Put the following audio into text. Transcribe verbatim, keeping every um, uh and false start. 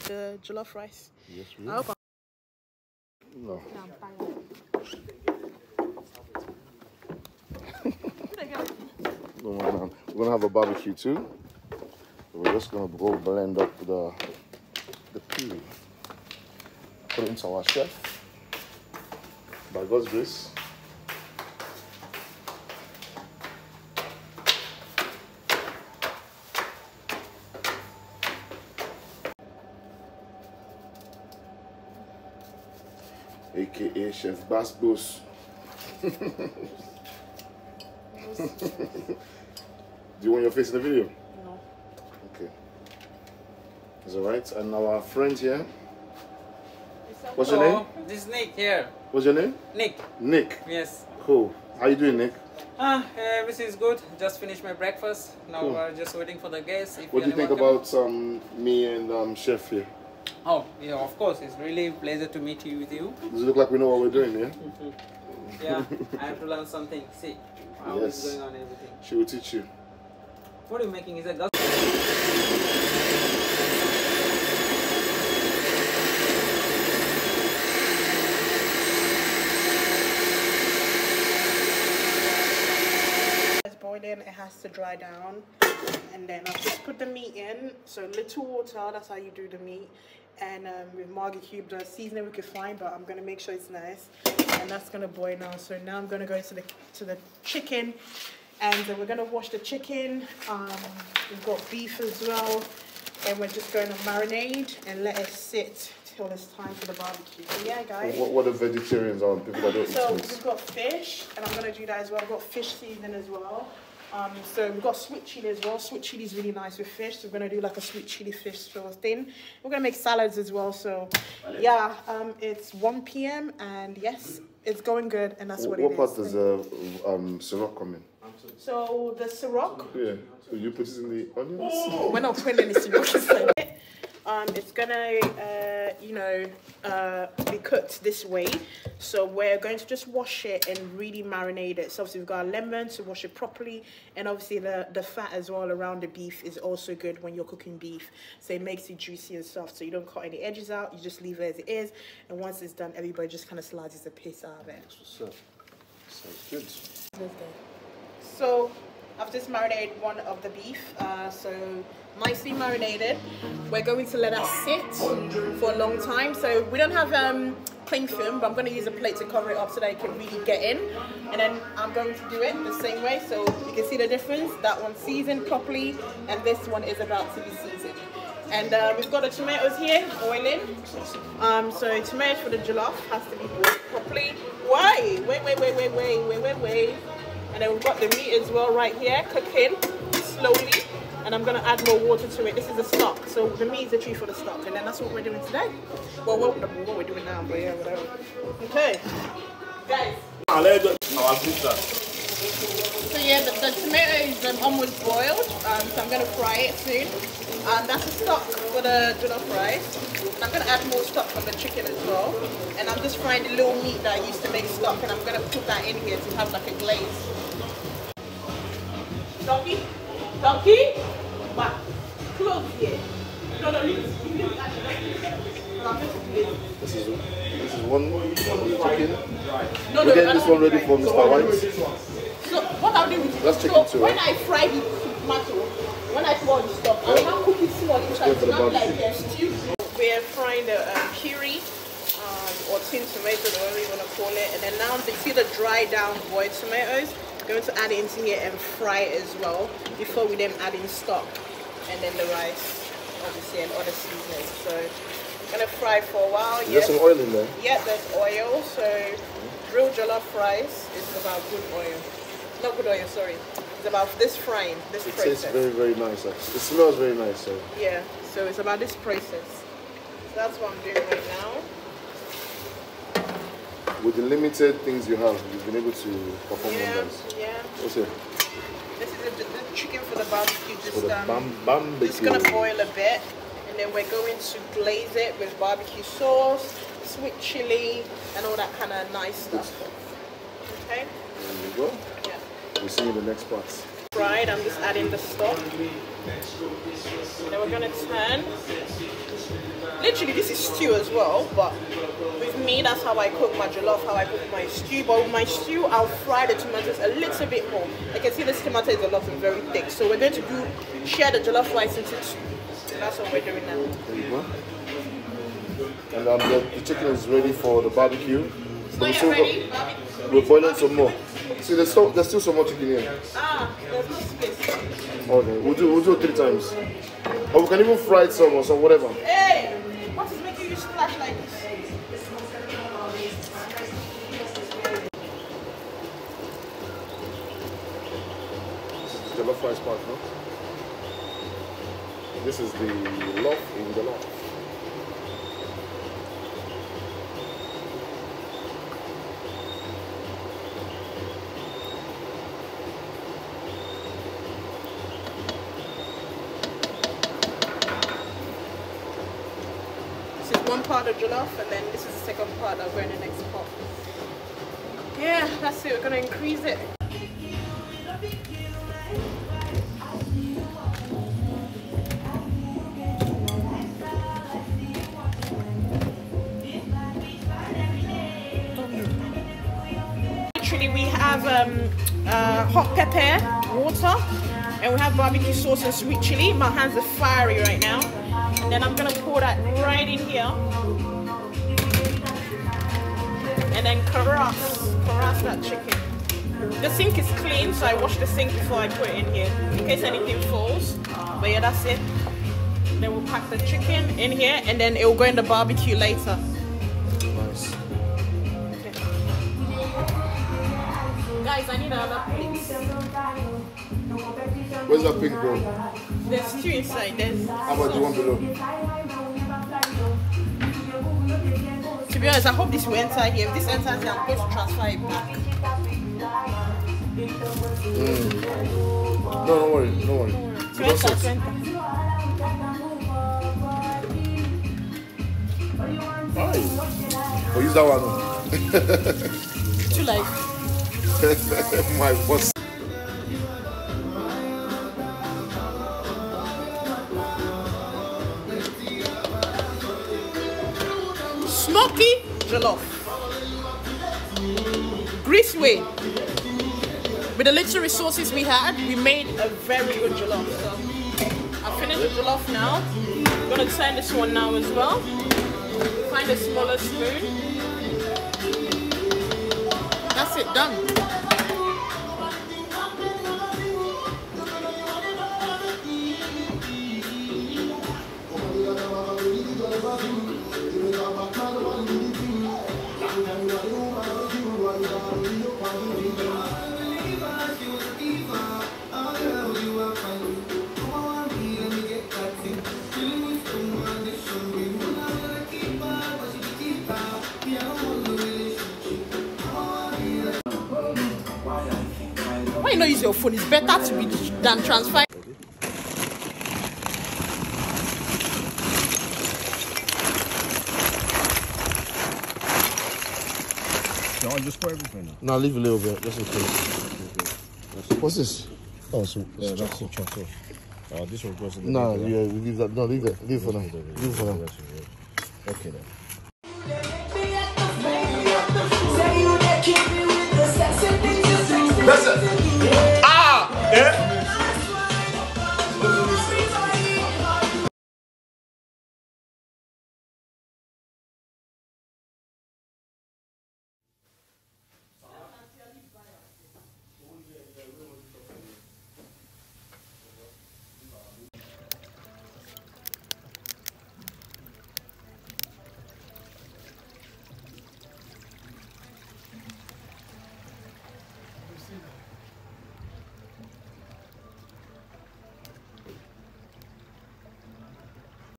the jollof rice. Yes, we I hope I'm... No. No, no, no. We're gonna have a barbecue too. We're just gonna go blend up the the peel. Put it into our chef. By God's grace. A K A Chef Bass Boss. Do you want your face in the video? No. Okay. Is it right? And our friend here. What's your Hello, name? this is Nick here. What's your name? Nick. Nick. Yes. Cool. How you doing, Nick? Ah, everything is good. Just finished my breakfast. Now Cool. we're just waiting for the guests. If What do you think welcome. about um, me and um, Chef here? Oh, yeah, of course. It's really a pleasure to meet you with you. Does it look like we know what we're doing, yeah? Yeah, I have to learn something. See how Yes. it's going on and everything. She will teach you. What are you making? Is that gas? It's boiling, it has to dry down. And then I've just put the meat in. So little water, that's how you do the meat. And um, with Margie Cube, the seasoning we could find, but I'm gonna make sure it's nice. And that's gonna boil now. So now I'm gonna go to the to the chicken, and uh, we're gonna wash the chicken. Um, we've got beef as well, and we're just going to marinate and let it sit till it's time for the barbecue. So yeah, guys. What, what are vegetarians on? People that don't So eat meat. we've got fish, and I'm gonna do that as well. I've got fish seasoning as well. Um, so we've got sweet chili as well. Sweet chili is really nice with fish. So we're gonna do like a sweet chili fish sort of thing. We're gonna make salads as well. So yeah, um, it's one P M and yes, it's going good, and that's what, What it part is. does the uh, um, Ciroc come in? So the Ciroc, Yeah. So you put it in the onions? we're not putting any Ciroc inside it. Um, it's gonna, uh, you know, uh, be cooked this way. So we're going to just wash it and really marinate it. So obviously we've got a lemon to wash it properly, and obviously the the fat as well around the beef is also good when you're cooking beef. So it makes it juicy and soft. So you don't cut any edges out. You just leave it as it is, and once it's done, everybody just kind of slices a piece out of it. So, sounds good. So I've just marinated one of the beef, uh, so nicely marinated. We're going to let that sit for a long time. So we don't have um, cling film, but I'm going to use a plate to cover it up so that it can really get in. And then I'm going to do it the same way, so you can see the difference. That one's seasoned properly, and this one is about to be seasoned. And uh, we've got the tomatoes here, boiling. Um, so tomatoes for the jollof has to be boiled properly. Why? Wait, wait, wait, wait, wait, wait, wait, wait. And then we've got the meat as well right here, cooking slowly. And I'm gonna add more water to it. This is the stock, so the meat is the tree for the stock, and then that's what we're doing today. Well, what, what we're doing now, but yeah, whatever. Okay, guys. So yeah, the, the tomato is um, almost boiled, um, so I'm gonna fry it soon. Um, that's the stock for the jollof rice. And I'm gonna add more stock from the chicken as well. And I'm just frying the little meat that I used to make stock, and I'm gonna put that in here to have like a glaze. Donkey? Donkey? Back. Close here. No, no, leave it. Leave it. This is this is one one chicken. No, no, We're getting this one ready for Mister White. So what I'll do is That's chicken so too, when right? I fry the tomato, when I pour the stuff, I'll now cook it small. It's like, not like a stew. We're frying the um, curry um, or tin tomato, whatever you want to call it, and then now you see the dry down boiled tomatoes. Going to add it into here and fry it as well before we then add in stock and then the rice, obviously, and other seasonings. So I'm gonna fry for a while. There's some oil in there. Yeah, there's oil. So real jollof rice is about good oil. Not good oil, sorry. It's about this frying, this It process. tastes very, very nice. Actually. It smells very nice. So. Yeah, so it's about this process. So that's what I'm doing right now. With the limited things you have, you've been able to perform Yeah, wonders. yeah. What's it? This is the, the chicken for the barbecue. Just For the um, bam bam It's gonna boil a bit, and then we're going to glaze it with barbecue sauce, sweet chili, and all that kind of nice stuff. Okay? There you go. Yeah. We'll see you in the next part. Fried, I'm just adding the stock. And then we're gonna turn. literally this is stew as well, but with me that's how I cook my jollof, how I cook my stew. But with my stew I'll fry the tomatoes a little bit more. I can see this tomato is a lot and very thick, so we're going to do share the jollof rice into two. So that's what we're doing now. There you go. And um, the, the chicken is ready for the barbecue. It's not yet ready. Barbecue. We're boiling some more. See, there's still, there's still some more chicken here. Ah, there's no space. Okay, we'll do, we'll do it three times. Or we can even fry it some or some whatever. Hey! What is making you splash like this? This is the jollof rice part, no? This is the loaf in the loaf. One part of jollof, and then this is the second part that'll go in the next pot. Yeah, that's it. We're gonna increase it. Actually, we have um, uh, hot pepper, water, and we have barbecue sauce and sweet chili. My hands are fiery right now. And then I'm gonna pour that right in here. And then caress, caress that chicken. The sink is clean, so I wash the sink before I put it in here, in case anything falls. But yeah, that's it. Then we'll pack the chicken in here, and then it will go in the barbecue later. Nice. Okay. Guys, I need another plate. Where's that pink bro? There's two inside. There's. How about the one below? To be honest, I hope this will enter here. If this enters here, I'm going to transfer it back. Mm. No, don't worry, don't worry. To enter, to enter. Alright. Oh, use that one. To like. My boss. Smoky jollof. Greece way. With the little resources we had, we made a very good jollof. So I finished the jollof now. I'm gonna turn this one now as well. Find a smaller spoon. That's it, done. Why you not use your phone? It's better to be than transfer. No, just pour everything. No, leave a little bit, just in case. What's this? Oh, so Yeah, that's the chocolate. Uh, this one goes in the no, middle. yeah, we leave that. No, leave it. Leave it for now. Leave it for now. Okay then. Listen.